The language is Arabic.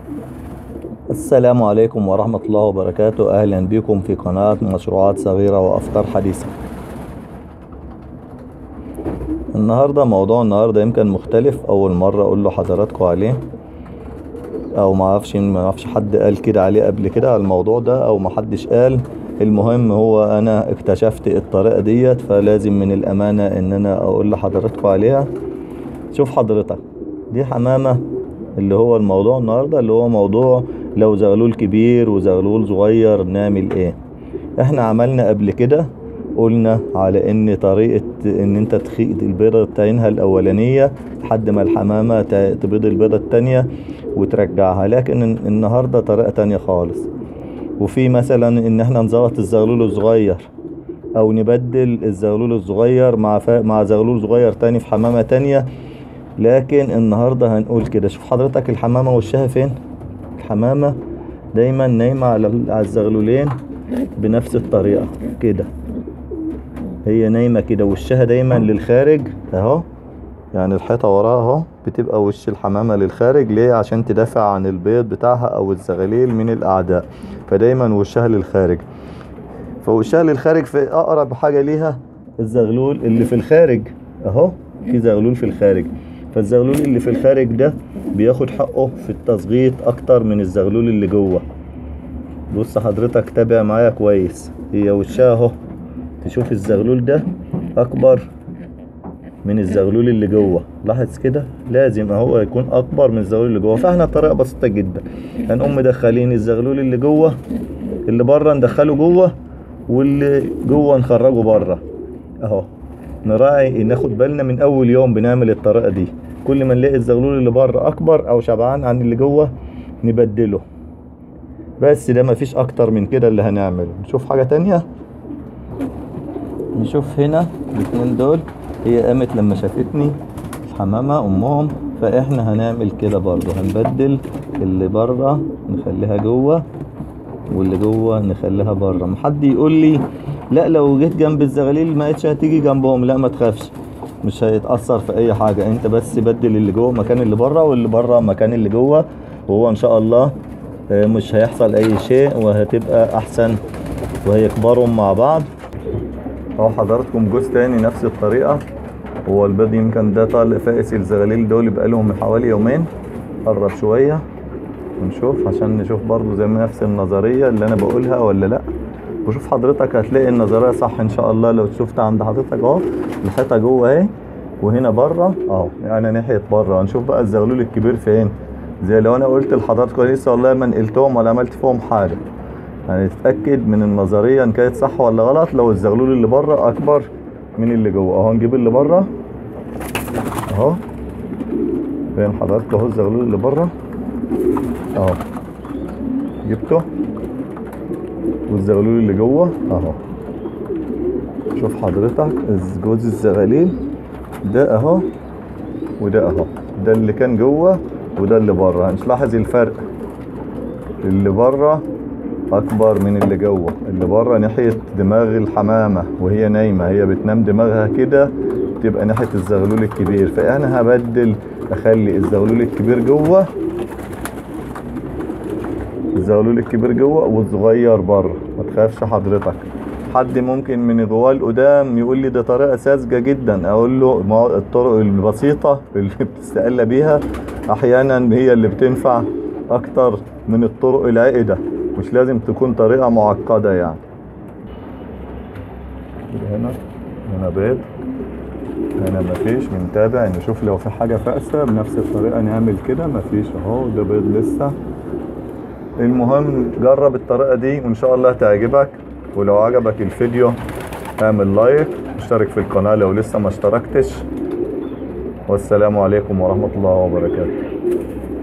السلام عليكم ورحمة الله وبركاته. أهلا بكم في قناة مشروعات صغيرة وأفكار حديثة. موضوع النهاردة يمكن مختلف، أول مرة أقول له حضراتكم عليه، أو ما أعرفش حد قال كده عليه قبل كده على الموضوع ده، أو ما حدش قال. المهم هو أنا اكتشفت الطريقة ديت، فلازم من الأمانة إن أنا أقول لحضراتكم عليها. شوف حضرتك، دي حمامة. اللي هو الموضوع النهاردة اللي هو موضوع لو زغلول كبير وزغلول صغير نعمل ايه. احنا عملنا قبل كده، قلنا على ان طريقة ان انت تخيط البيضة بتاعينها الاولانية لحد ما الحمامة تبيض البيضة التانية وترجعها، لكن النهاردة طريقة تانية خالص. وفي مثلا ان احنا نزغط الزغلول الصغير، او نبدل الزغلول الصغير مع زغلول صغير تاني في حمامة تانية. لكن النهاردة هنقول كده. شوف حضرتك الحمامة وشها فين. الحمامة دايما نايمة على الزغلولين بنفس الطريقة كده. هي نايمة كده وشها دايما للخارج اهو، يعني الحيطة وراها اهو بتبقى وش الحمامة للخارج. ليه؟ عشان تدافع عن البيض بتاعها او الزغاليل من الاعداء، فدايما وشها للخارج. فوشها للخارج في اقرب حاجة ليها الزغلول اللي في الخارج اهو. في زغلول في الخارج، فالزغلول اللي في الخارج ده بياخد حقه في التصغيط اكتر من الزغلول اللي جوه. بص حضرتك، تابع معايا كويس. هي وشها اهو، تشوف الزغلول ده اكبر من الزغلول اللي جوه. لاحظ كده، لازم اهو يكون اكبر من الزغلول اللي جوه. فاحنا طريقة بسيطة جدا، هنقوم مدخلين الزغلول اللي جوه، اللي بره ندخله جوه، واللي جوه نخرجه بره اهو. نراعي ناخد بالنا من اول يوم بنعمل الطريقة دي. كل ما نلاقي الزغلول اللي بره اكبر او شبعان عن اللي جوه نبدله. بس ده مفيش اكتر من كده اللي هنعمله. نشوف حاجة تانية. نشوف هنا الاتنين دول، هي قامت لما شافتني الحمامة امهم، فاحنا هنعمل كده برضو. هنبدل اللي بره نخليها جوه، واللي جوه نخليها بره. محد يقول لي لا لو جيت جنب الزغاليل ما قتش هتيجي جنبهم. لا ما تخافش، مش هيتأثر في اي حاجة. انت بس بدل اللي جوه مكان اللي بره، واللي بره مكان اللي جوه، وهو ان شاء الله مش هيحصل اي شيء، وهتبقى احسن وهيكبروا مع بعض. اهو حضراتكم جوز تاني نفس الطريقة. هو البيض يمكن ده طالع فائس الزغاليل دول بقالهم حوالي يومين. قرب شوية ونشوف عشان نشوف برضو زي ما نفس النظرية اللي انا بقولها ولا لا. وشوف حضرتك هتلاقي النظرية صح ان شاء الله. لو شفت عند حضرتك اهو الحيطة جوه اهي، وهنا بره اهو، يعني ناحية بره. هنشوف بقى الزغلول الكبير فين. زي لو انا قلت لحضراتكم لسه والله ما نقلتهم ولا عملت فيهم حاجة. هنتأكد من النظرية ان كانت صح ولا غلط لو الزغلول اللي بره اكبر من اللي جوه. اهو نجيب اللي بره اهو. فين حضرتك اهو الزغلول اللي بره اهو، جبته. والزغلول اللي جوه اهو. شوف حضرتك جوز الزغاليل ده اهو، وده اهو. ده اللي كان جوه وده اللي بره. هنلاحظ الفرق، اللي بره اكبر من اللي جوه. اللي بره ناحية دماغ الحمامة وهي نايمة، هي بتنام دماغها كده تبقى ناحية الزغلول الكبير. فانا هبدل، اخلي الزغلول الكبير جوه، الزغلول الكبير جوه والصغير بره. ما تخافش حضرتك. حد ممكن من الغواة القدام يقول لي ده طريقة ساذجة جدا. اقول له ما الطرق البسيطة اللي بتستقل بيها احيانا هي اللي بتنفع اكتر من الطرق العائدة. مش لازم تكون طريقة معقدة يعني. هنا بيض، هنا مفيش. بنتابع نشوف لو في حاجة فاقسة بنفس الطريقة نعمل كده. مفيش اهو، ده بيض لسه. المهم جرب الطريقة دي وان شاء الله تعجبك. ولو عجبك الفيديو اعمل لايك، اشترك في القناة لو لسه ما اشتركتش. والسلام عليكم ورحمة الله وبركاته.